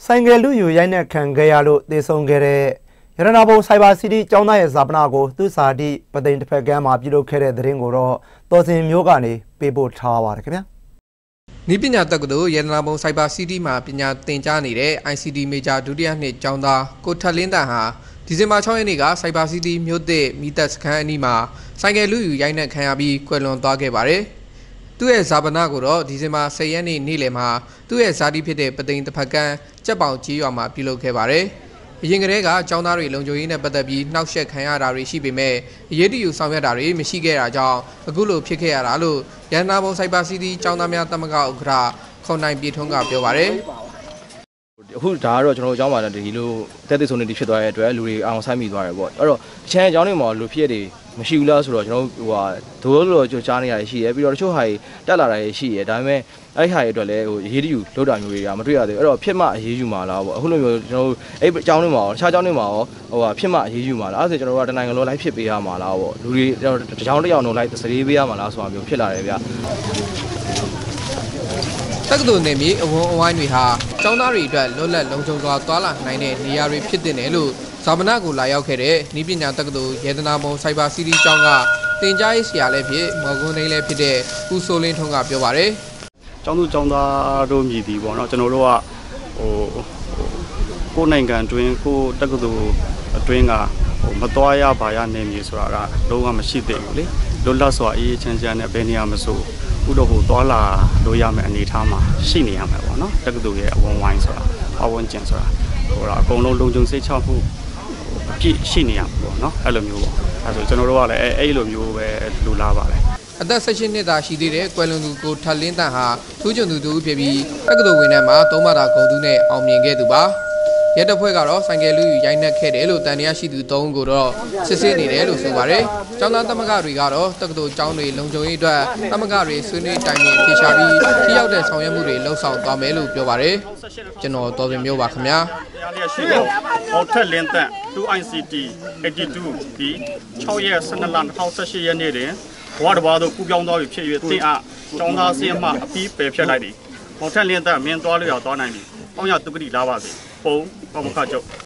ဆိုင်ကယ်လူယူရိုက်နှက်ခံခဲ့ရလို့သေဆုံးခဲ့တဲ့ရတနာဘုံဆိုင်ဘာစီးတီးကျောင်းသားရဲ့ဇာပနာကိုသူ့စာတိပသိမ်တစ်ဖက်ကမ်းမှာပြုလုပ်ခဲ့တဲ့သတင်းကိုတော့တော်စင်မျိုးကနေပေးပို့ထားပါတယ်ခင်ဗျာနီးပညာတက္ကသိုလ်ရတနာဘုံဆိုင်ဘာစီးတီးမှာပညာသင်ကြားနေတဲ့ ICT မေဂျာဒုတိယနှစ်ကျောင်းသားကိုထက်လင်းတန်ဟာဒီဇင်ဘာ6ရက်နေ့ကဆိုင်ဘာစီးတီးမြို့သစ်မိသက်စခန်းအနီးမှာဆိုင်ကယ်လူယူရိုက်နှက်ခံရပြီးကွယ်လွန်သွားခဲ့ပါတယ်သူ့ရဲ့ဇာပနာကိုတော့ဒီဇင်ဘာ10ရက်နေ့နေ့လယ်မှာသူ့ရဲ့ဇာတိဖြစ်တဲ့ပသိမ်တစ်ဖက်ကမ်းကြက်ပေါင်ကြီးရွာမှာပြုလုပ်ခဲ့ပါတယ်။အရင်ကတည်းကကျောင်းသားတွေလုံခြုံရေးနဲ့ပတ်သက်ပြီးနှောက်ယှက်ခံရတာတွေရှိပေမဲ့အရေးတယူဆောင်ရွက်တာတွေမရှိခဲ့တာကြောင့်အခုလိုဖြစ်ခဲ့ရတာလို့ရန်နာဘုံဆိုင်ဘာစီးတီးကျောင်းသားများသမဂ္ဂဥက္ကဋ္ဌခွန်နိုင်ပြည်ထွန်းကပြောပါတယ်။အခုဒါကတော့ကျွန်တော်အကြောင်းပါဒီလိုတက်တဲ့ဆုံးနေဖြစ်သွားတဲ့အတွက်လူတွေအောင်ဆိုင်မိသွားတယ်ပေါ့အဲ့တော့အချမ်းအကြောင်းတွေမှာလူဖြစ်တွေမရှိဘူးလားဆိုတော့ကျွန်တော်ဒိုးလို့ကြိုကြားနေရရှိရပြီးတော့တချို့ဟာတက်လာတာရှိရဒါပေမဲ့အဲ့ဟာတွေအတွက်လည်းရေးတယူလောက်တာမျိုးတွေကမတွေ့ရသေးဘူးအဲ့တော့ဖြစ်မှအရေးယူမှာလားပေါ့အခုလိုမျိုးကျွန်တော်အဲ့အကြောင်းတွေမှာတခြားအကြောင်းတွေမှာဖြစ်မှအရေးယူမှာလားအဲ့ဒါဆိုကျွန်တော်တို့ကတနိုင်ငံလုံးလိုက်ဖြစ်ပေးရမှာလားပေါ့လူတွေတကြောင်တစ်ယောက်လုံးလိုက်စရေးပေးရမှာလားဆိုတာမျိုးဖြစ်လာတယ်ဗျတက္ကသိုလ်နယ်မြေအဝန်းအဝိုင်းတွေဟာကျောင်းသားတွေအတွက်လွတ်လပ်လုံခြုံစွာသွားလာနိုင်တဲ့နေရာတွေဖြစ်တဲ့နယ်လို့ဇာပနာကိုလာရောက်ခဲ့တဲ့နီးပညာတက္ကသိုလ်ရတနာဘုံဆိုင်ဘာစီးတီးကျောင်းကတင်ကြားရေးဆရာလည်းဖြစ်မော်ကွန်းသိန်းလည်းဖြစ်တဲ့ဦးစိုးလင်းထွန်းကပြောပါတယ်။ကျောင်းသူကျောင်းသားတို့မြည်သည်ပေါ့နော်ကျွန်တော်တို့ကကိုယ်နိုင်ငံတွင်ကိုတက္ကသိုလ်အတွင်းကမသွားရပါရနေမည်ဆိုတာကလုံးဝမရှိသေးဘူးလေ။လွတ်လပ်စွာအေးချမ်းချမ်းနဲ့ဘယ်နေရာမဆိုဥတော့သွားလာလို့ရမယ့်အနေအထားမှာရှိနေရမှာပေါ့နော်တက္ကသိုလ်ရဲ့အဝန်ဝိုင်းဆိုတာအဝန်ကျင်ဆိုတာအကုန်လုံးလုံခြုံစိတ်ချမှုအပြည့်ရှိနေရမှာပေါ့နော်အဲ့လိုမျိုးပေါ့အဲဆိုကျွန်တော်တို့ကလည်းအဲ့လိုမျိုးပဲလူလာပါတယ်အသက်16နှစ်သာရှိသေးတဲ့ကွယ်လွန်သူကိုထက်လင်းတန်ဟာထူးချွန်သူတူဖြစ်ပြီးတက္ကသိုလ်ဝင်ထဲမှာ3မှတာဂုဏ်တူနဲ့အောင်မြင်ခဲ့သူပါရဲတပ်ဖွဲ့ကတော့ဆိုင်ကယ်လူယူရိုက်နှက်ခဲ့တယ်လို့တန်တရားရှိသူ3ဦးကိုတော့စစ်ဆေးနေတယ်လို့ဆိုပါတယ်။ကျောင်းသားသမဂ္ဂတွေကတော့တက္ကသိုလ်ကျောင်းတွေလုံခြုံရေးအတွက်သမဂ္ဂတွေဆွေးနွေးတိုင်ပင်ဖြေရှာပြီးထိရောက်တဲ့ဆောင်ရွက်မှုတွေလှုပ်ဆောင်သွားမယ်လို့ပြောပါတယ်။ကျွန်တော်တော်ပင်မျိုးပါခင်ဗျာ။တရားလျက်ရှိတော့အော်ထက်လင်းတန် 2ICT 82ဒီ6ရက်12လ2018ရက်နေ့တွင်ဘဝတစ်ပါးသို့ကူးပြောင်းသွားပြီဖြစ်၍တင်အားကျောင်းသားစင်းမှအပြီးပယ်ဖြတ်လိုက်သည်။အော်ထက်လင်းတန်မင်းသွားလို့ရသွားနိုင်ပြီ။အောင်းရတုကတိလာပါစေ။ပုံပမခကျုပ်